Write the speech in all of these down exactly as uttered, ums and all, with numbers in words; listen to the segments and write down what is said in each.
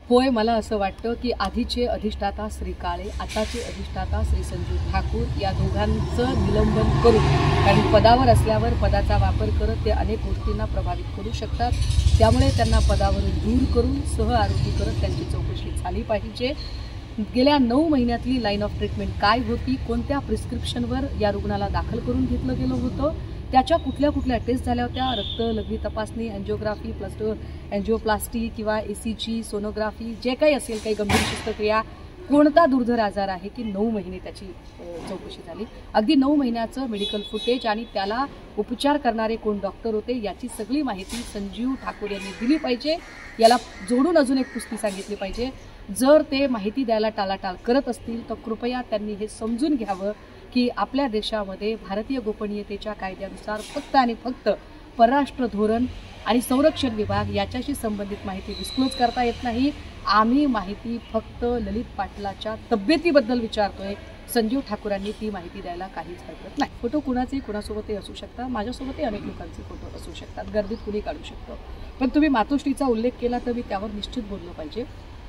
होय, मला असं वाटतं की आधीचे अधिष्ठाता श्री काळे, आताचे अधिष्ठाता श्री संजीव ठाकूर या दोघांचं निलंबन करून, कारण पदावर असल्यावर पदाचा वापर करत ते अनेक गोष्टींना प्रभावित करू शकतात, त्यामुळे त्यांना पदावरून दूर करून सह आरोपी करत त्यांची चौकशी झाली पाहिजे। गेल्या नऊ महिन्यातली लाईन ऑफ ट्रीटमेंट काय होती, कोणत्या प्रिस्क्रिप्शनवर या रुग्णाला दाखल करून घेतलं गेलं होतं, त्याच्या कुठल्या कुठल्या टेस्ट झाल्या होत्या, रक्त लघवी तपासणी, एंजिओग्राफी प्लस एंजिओप्लास्टी किंवा एसीजी सोनोग्राफी, जे काही असेल, काही गंभीर शस्त्रक्रिया, कोणता दुर्धर आजार आहे की नऊ महिने त्याची चौकशी झाली। अगदी नऊ महिन्याचं मेडिकल फुटेज आणि त्याला उपचार करणारे कोण डॉक्टर होते याची सगळी माहिती संजीव ठाकूर यांनी दिली पाहिजे। याला जोडून अजून एक पुस्ती सांगितली पाहिजे, जर ते माहिती द्यायला टाळाटाळ करत असतील तर कृपया त्यांनी हे समजून घ्यावं की आपल्या देशामध्ये भारतीय गोपनीयतेच्या कायद्यानुसार फक्त आणि फक्त परराष्ट्र धोरण आणि संरक्षण विभाग याच्याशी संबंधित माहिती डिस्क्लोज करता येत नाही। आम्ही माहिती फक्त ललित पाटलाच्या तब्येतीबद्दल विचारतोय, संजीव ठाकूरांनी ती माहिती द्यायला काहीच हरकत नाही। फोटो कुणाचे कुणासोबतही असू शकतात, माझ्यासोबतही अनेक लोकांचे फोटो असू शकतात, गर्दीत कुणी काढू शकतो, पण तुम्ही मातोश्रीचा उल्लेख केला तर मी त्यावर निश्चित बोललो पाहिजे।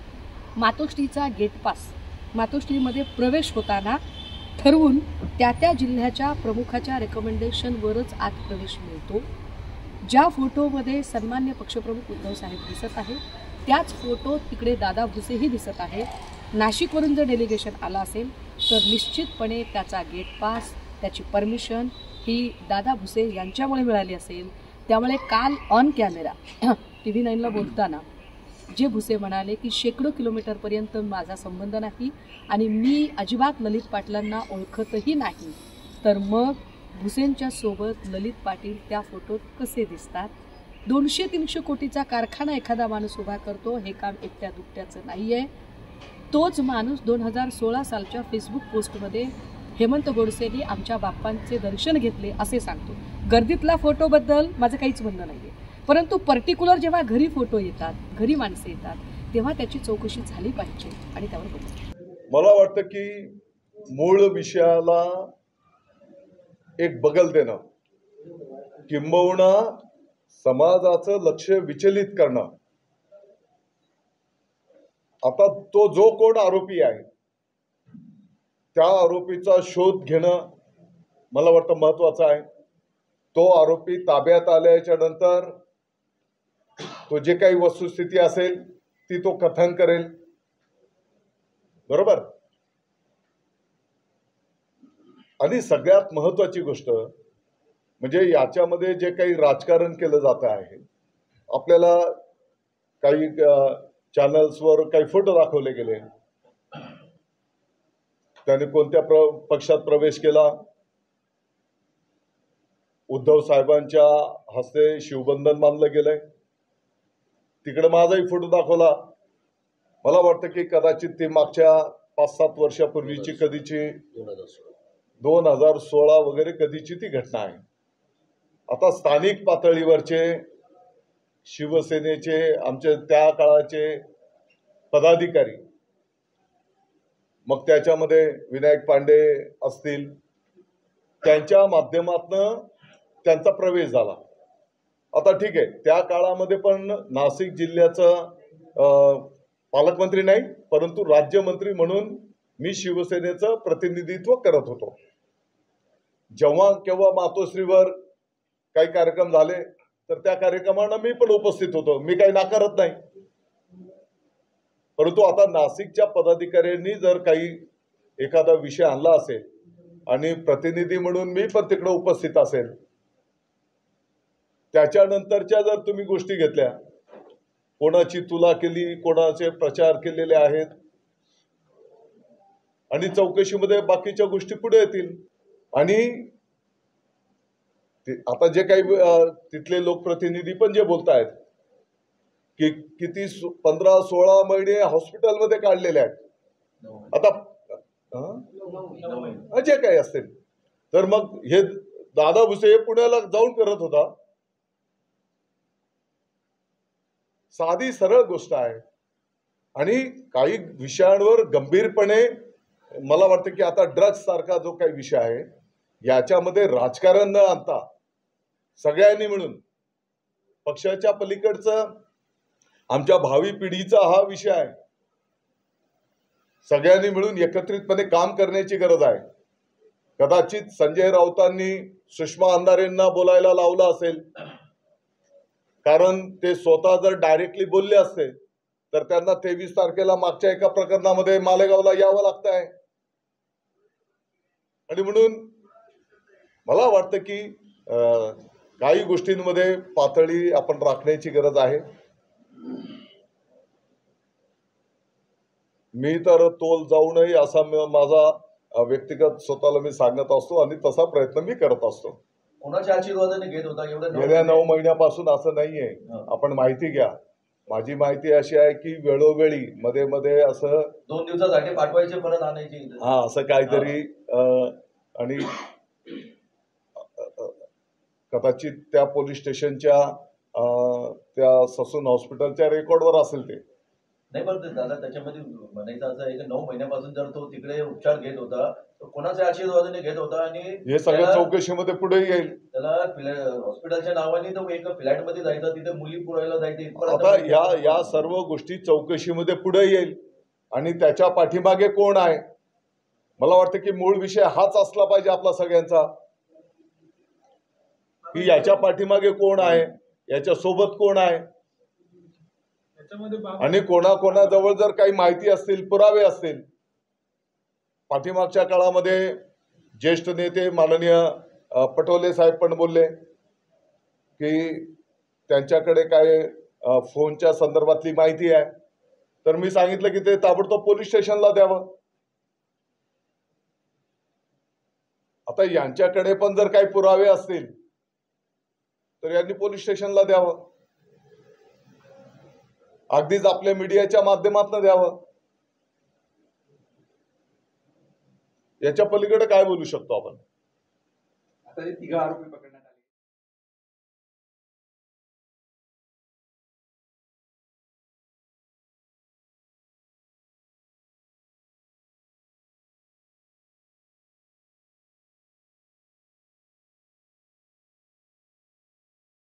मातोश्रीचा गेट पास, मातोश्रीमध्ये प्रवेश होताना ठरवून त्या त्या जिल्ह्याच्या प्रमुखाच्या रेकमेंडेशनवरच आत प्रवेश मिळतो। ज्या फोटोमध्ये सन्मान्य पक्षप्रमुख उद्धव साहेब दिसत आहे त्याच फोटो तिकडे दादा भुसेही दिसत आहे। नाशिकवरून जर डेलिगेशन आला असेल तर निश्चितपणे त्याचा गेट पास, त्याची परमिशन ही दादा भुसे यांच्यामुळे मिळाली असेल। त्यामुळे काल ऑन कॅमेरा टी व्ही नाईनला बोलताना जे भुसे म्हणाले की शेकडो किलोमीटरपर्यंत माझा संबंध नाही आणि मी अजिबात ललित पाटलांना ओळखतही नाही, तर मग भुसेंच्या सोबत ललित पाटील त्या फोटोत कसे दिसतात? दोनशे तीनशे कोटीचा कारखाना एखादा माणूस उभा करतो, हे काम एकट्या दुकट्याचं नाही आहे। तोच माणूस दोन हजार सोळा सालच्या फेसबुक पोस्टमध्ये हेमंत गोडसेंनी आमच्या बाप्पांचे दर्शन घेतले असे सांगतो। गर्दीतला फोटोबद्दल माझं काहीच म्हणणं नाही आहे, परंतु पर्टिक्युलर जेव्हा घरी फोटो येतात, घरी माणसं येतात, तेव्हा त्याची चौकशी झाली पाहिजे आणि त्यावर बोलू। मला वाटतं की मूळ विषयाला एक बगल देणं, किंबहुना समाजाचं लक्ष विचलित करणं, आता तो जो कोण आरोपी आहे त्या आरोपीचा शोध घेणं मला वाटतं महत्वाचं आहे। तो आरोपी ताब्यात आल्याच्या नंतर तो जे काही वस्तुस्थिती असेल ती तो कथन करेल, बरोबर। आणि सगळ्यात महत्वाची गोष्ट म्हणजे याच्यामध्ये जे काही राजकारण केलं जात आहे, आपल्याला काही चॅनल्सवर काही फोटो दाखवले गेले, त्याने कोणत्या प्र पक्षात प्रवेश केला, उद्धव साहेबांच्या हस्ते शिवबंधन बांधलं गेलंय, तिकडे माझाही फोटो दाखवला। मला वाटतं की कदाचित ती मागच्या पाच सात वर्षापूर्वीची कधीची दोन हजार सोळा वगैरे कधीची ती घटना आहे। आता स्थानिक पातळीवरचे शिवसेनेचे आमचे त्या काळाचे पदाधिकारी, मग त्याच्यामध्ये विनायक पांडे असतील, त्यांच्या माध्यमातून त्यांचा प्रवेश झाला। आता ठीक आहे, त्या काळामध्ये पण नाशिक जिल्ह्याचं पालकमंत्री नाही परंतु राज्यमंत्री म्हणून मी शिवसेनेचं प्रतिनिधित्व करत होतो। जेव्हा केव्हा मातोश्रीवर काही कार्यक्रम झाले तर त्या कार्यक्रमांना मी पण उपस्थित होतो, मी काही नाकारत नाही। परंतु आता नाशिकच्या पदाधिकाऱ्यांनी जर काही एखादा विषय आणला असेल आणि प्रतिनिधी म्हणून मी पण तिकडे उपस्थित असेल, त्याच्यानंतरच्या जर तुम्ही गोष्टी घेतल्या, कोणाची तुला केली, कोणाचे प्रचार केलेले आहेत आणि चौकशीमध्ये बाकीच्या गोष्टी पुढे येतील। आणि आता जे काही तिथले लोकप्रतिनिधी पण जे बोलतायत की किती पंधरा सोळा महिने हॉस्पिटलमध्ये काढलेले आहेत, आता जे काही असतील, तर मग हे दादा भुसे पुण्याला जाऊन करत होता। साधी सरळ गोष्ट आहे। आणि काही विषयांवर गंभीरपणे मला वाटतं की आता ड्रग्ज सारखा जो काही विषय आहे याच्यामध्ये राजकारण न आणता सगळ्यांनी मिळून पक्षाच्या पलीकडचं आमच्या भावी पिढीचा हा विषय आहे. सगळ्यांनी मिळून एकत्रितपणे काम करण्याची गरज आहे. कदाचित संजय राऊतांनी सुषमा अंधारेंना बोलायला लावलं असेल, कारण ते स्वतः जर डायरेक्टली बोलले असते तर त्यांना तेवीस तारखेला मागच्या एका प्रकरणामध्ये मालेगावला यावं लागत आहे. आणि म्हणून मला वाटतं की अं, काही गोष्टींमध्ये पातळी आपण राखण्याची गरज आहे. मी तर तोल जाऊ नये असा म- माझा अ, व्यक्तिगत स्वतःला मी सांगत असतो आणि तसा प्रयत्न मी करत असतो. कोणाच्या आशीर्वादाने घेत होता एवढं नऊ गेल्या नऊ महिने? महिन्यापासून असं नाहीये. हा. आपण माहिती घ्या. माझी माहिती अशी आहे की वेळोवेळी मध्ये मध्ये असं दोन दिवसासाठी पाठवायचे परत आणायचे इथे. हा असं काहीतरी अ, आणि अ, अ, कदाचित त्या पोलीस स्टेशनच्या अ, त्या ससून हॉस्पिटलच्या रेकॉर्डवर असेल ते. नाही पण ते दादा त्याच्यामध्ये म्हणायचं असं आहे की नऊ महिन्यापासून जर तो तिकडे उपचार घेत होता तर कोणाच्या आशीर्वादाने घेत होता आणि हे सगळं त्याला- चौकशीमध्ये पुढे येईल. त्याला फ्लॅ- हॉस्पिटलच्या नावाने तो एका फ्लॅट मध्ये जायचा, तिथे मुली पुरायला जायचे इथपर्यंत आता या या सर्व गोष्टी चौकशीमध्ये पुढे येईल आणि त्याच्या पाठीमागे कोण आहे. मला वाटतं की मूळ विषय हाच असला पाहिजे आपला सगळ्यांचा, की याच्या पाठीमागे कोण आहे, याच्या सोबत कोण आहे आणि कोणाकोणाजवळ जर काही माहिती असतील, पुरावे असतील. पाठीमागच्या काळामध्ये ज्येष्ठ नेते माननीय अ, पटोले साहेब पण बोलले की त्यांच्याकडे काय अ, फोनच्या संदर्भातली माहिती आहे. तर मी सांगितलं की ते ताबडतोब पोलीस स्टेशनला द्यावं. आता यांच्याकडे पण जर काही पुरावे असतील तर यांनी पोलीस स्टेशनला द्यावं, अगदीच आपल्या मीडियाच्या माध्यमातून द्यावं. याच्या पलीकडे काय बोलू शकतो आपण. आता हे तिघा आरोपी पकडण्यात